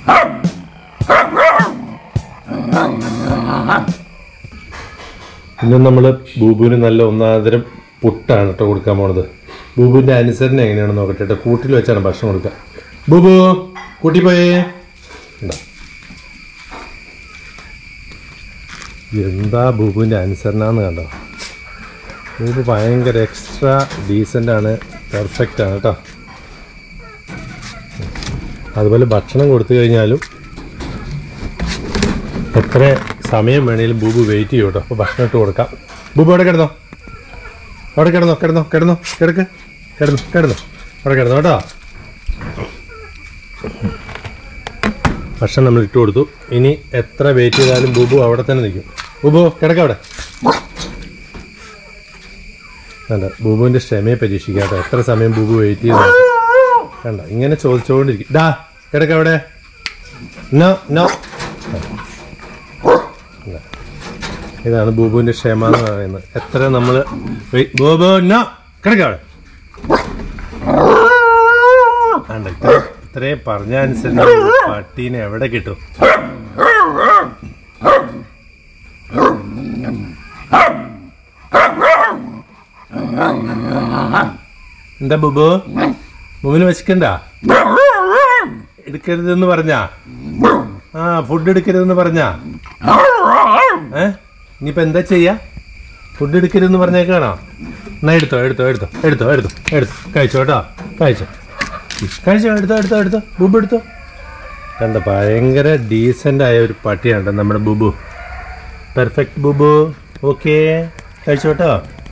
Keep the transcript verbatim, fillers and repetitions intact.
ഇന്ന് നമ്മൾ ബൂബുവിന് നല്ല ഒന്നാന്തരം പുട്ടാണ് കേട്ടോ കൊടുക്കാൻ പോണത്. ബൂബുവിൻ്റെ അനുസരണ എങ്ങനെയാണെന്ന് നോക്കട്ടെ കേട്ടോ. കൂട്ടിൽ വെച്ചാണ് ഭക്ഷണം കൊടുക്കുക. ബൂബു കൂട്ടി പോയേ. എന്താ ബൂബുവിൻ്റെ അനുസരണ എന്ന് കണ്ടോ. ബൂബു ഭയങ്കര എക്സ്ട്രാ ഡീസൻ്റാണ്, പെർഫെക്റ്റാണ് കേട്ടോ. അതുപോലെ ഭക്ഷണം കൊടുത്തു കഴിഞ്ഞാലും എത്ര സമയം വേണേലും ബൂബു വെയിറ്റ് ചെയ്യും കേട്ടോ. അപ്പോൾ ഭക്ഷണം ഇട്ട് കൊടുക്കാം. ബൂബു അവിടെ കിടന്നോ, അവിടെ കിടന്നോ കിടന്നോ കിടന്നോ കിടക്ക് കിടന്നു കിടന്നു അവിടെ കിടന്നോ കേട്ടോ. ഭക്ഷണം നമ്മൾ ഇട്ട് കൊടുത്തു. ഇനി എത്ര വെയിറ്റ് ചെയ്താലും ബൂബു അവിടെ തന്നെ നിൽക്കും. ബൂബു കിടക്ക അവിടെ. കണ്ട ബൂബുവിൻ്റെ ക്ഷമയെ പരീക്ഷിക്കാട്ടോ. എത്ര സമയം ബൂബു വെയിറ്റ് ചെയ്ത് കണ്ട ഇങ്ങനെ ചോദിച്ചുകൊണ്ടിരിക്കും. ഡാ കിടക്ക അവിടെ. No no. ഇതാണ് ബൂബുവിൻ്റെ ക്ഷമ എന്ന് പറയുന്നത്. എത്ര നമ്മൾ ബൂബു നോ കിടക്ക അവിടെ. കണ്ട ഇത്ര ഇത്രയും പറഞ്ഞ അനുസരിച്ച് പട്ടീനെ എവിടെ കിട്ടും. എന്താ ബൂബു, ബൂബുവിന് വെച്ചിക്കണ്ട? എടുക്കരുതെന്ന് പറഞ്ഞാ? ആ ഫുഡ് എടുക്കരുതെന്ന് പറഞ്ഞാ? ഏ ഇനിയിപ്പോ എന്താ ചെയ്യാ? ഫുഡ് എടുക്കരുതെന്ന് പറഞ്ഞേക്കാണോ? എന്നാ എടുത്തോ എടുത്തോ എടുത്തോ എടുത്തോ എടുത്തോ എടുത്തോ കഴിച്ചോ കേട്ടോ. കഴിച്ചോ കഴിച്ചോ എടുത്തോ എടുത്തോ എടുത്തോ ബൂബു എടുത്തോ. കണ്ട ഭയങ്കര ഡീസൻ്റ് ആയ ഒരു പട്ടിയാണ് നമ്മുടെ ബൂബു. പെർഫെക്റ്റ് ബൂബു. ഓക്കെ കഴിച്ചോ കേട്ടോ.